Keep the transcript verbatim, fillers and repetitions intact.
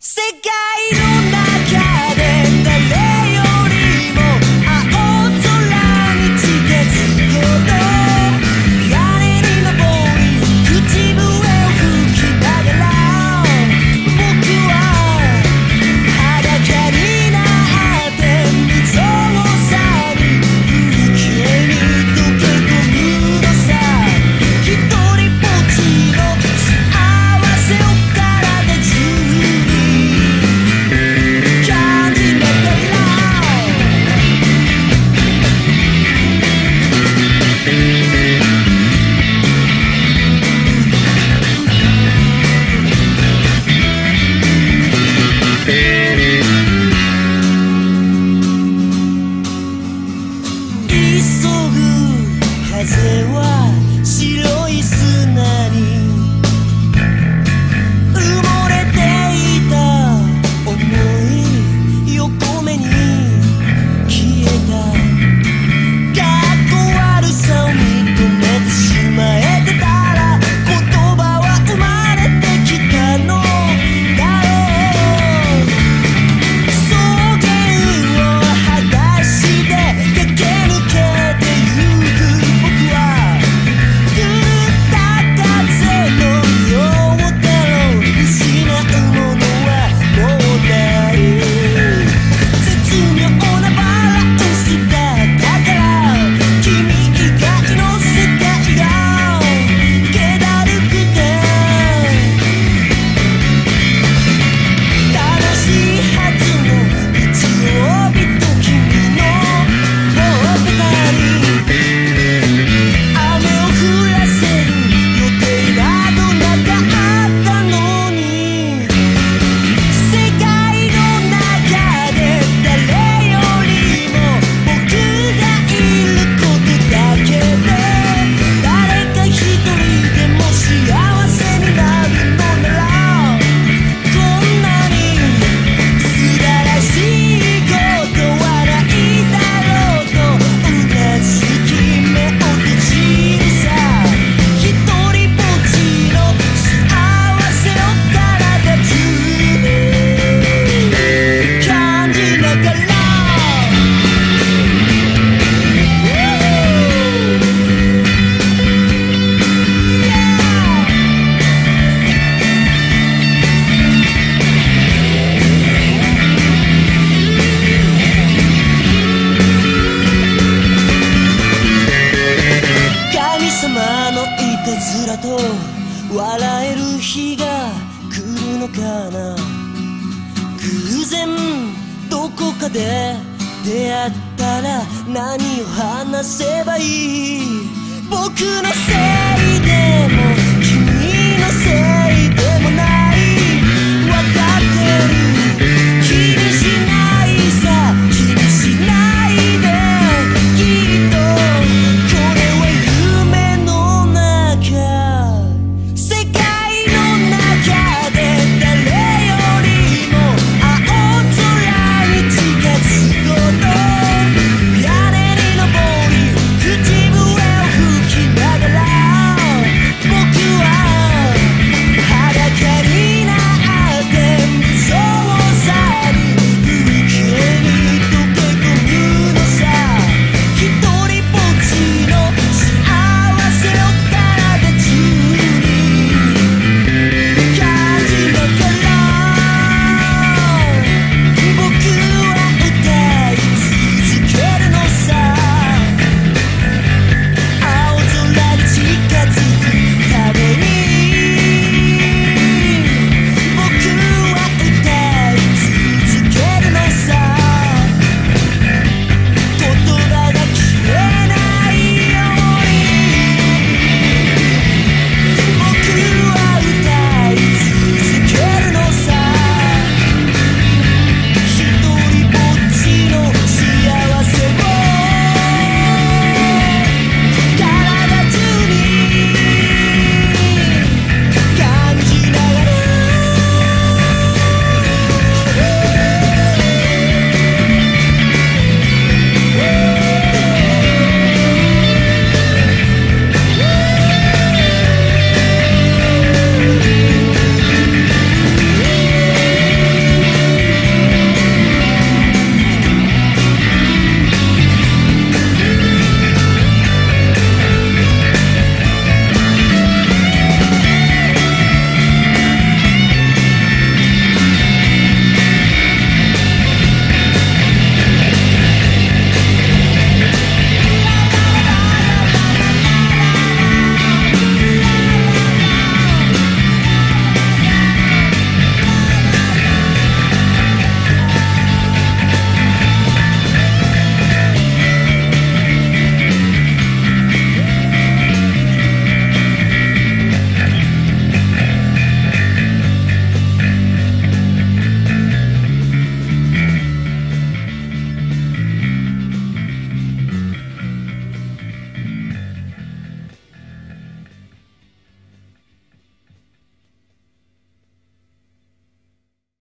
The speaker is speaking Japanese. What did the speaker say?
世界の中で誰よりも青空に近づこうと屋根に登り口笛を吹きながら僕は裸になって無造作に風景に溶け込むのさ一人ぼっちの幸せを体中風は白い砂に埋もれていた想い横目に消えたかっこ悪さを認めてしまえてたら言葉は生まれてきたのだろう草原を裸足で駆け抜けてゆくずらと笑える日が来るのかな偶然どこかで出会ったら何を話せばいい僕のせいでも君のせいでもない